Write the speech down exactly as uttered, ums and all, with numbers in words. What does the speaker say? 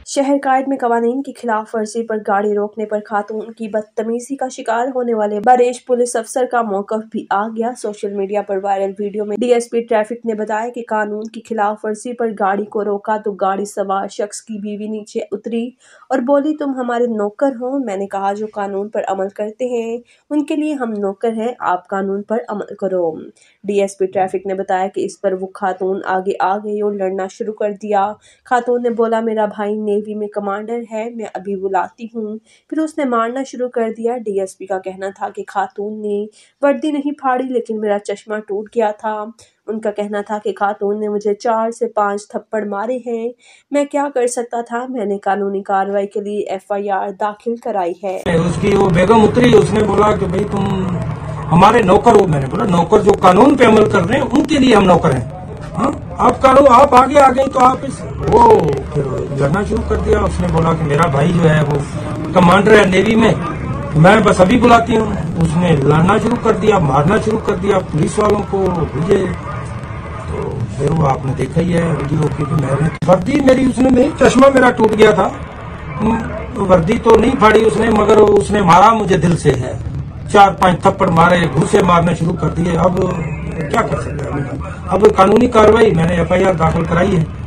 शहर कायद में कवानीन की खिलाफ वर्जी पर गाड़ी रोकने पर खातून की बदतमीजी का शिकार होने वाले बरेश पुलिस अफसर का मौकफ भी आ गया। सोशल मीडिया पर वायरल वीडियो में डीएसपी ट्रैफिक ने बताया कि कानून की खिलाफ वर्जी पर गाड़ी को रोका तो गाड़ी सवार शख्स की बीवी नीचे उतरी और बोली, तुम हमारे नौकर हो। मैंने कहा, जो कानून पर अमल करते हैं उनके लिए हम नौकर हैं, आप कानून पर अमल करो। डीएसपी ट्रैफिक ने बताया कि इस पर वो खातून आगे आ गई और लड़ना शुरू कर दिया। खातून ने बोला, मेरा भाई नेवी में कमांडर है, मैं अभी बुलाती हूँ। फिर उसने मारना शुरू कर दिया। डीएसपी का कहना था कि खातून ने वर्दी नहीं फाड़ी, लेकिन मेरा चश्मा टूट गया था। उनका कहना था कि खातून ने मुझे चार से पांच थप्पड़ मारे हैं, मैं क्या कर सकता था। मैंने कानूनी कार्रवाई के लिए एफआईआर दाखिल कराई है। उसकी वो बेगम उतरी, उसने बोला कि भाई तुम हमारे नौकर हो। मैंने बोला, नौकर जो कानून पे अमल कर रहे हैं उनके लिए हम नौकर हैं। हाँ, आप कानून आप आगे आ गए तो आप इस वो फिर लड़ना शुरू कर दिया। उसने बोला कि मेरा भाई जो है वो कमांडर है नेवी में, मैं बस अभी बुलाती हूँ। उसने लड़ना शुरू कर दिया, मारना शुरू कर दिया पुलिस वालों को मुझे। तो फिर वो आपने देखा ही है वीडियो की। मैंने वर्दी मेरी उसने नहीं, चश्मा मेरा टूट गया था। वर्दी तो नहीं फाड़ी उसने, मगर उसने मारा मुझे दिल से है। चार पांच थप्पड़ मारे, घूसे मारने शुरू कर दिए। अब क्या कर सकते हैं? अब कानूनी कार्रवाई मैंने एफआईआर दाखिल कराई है।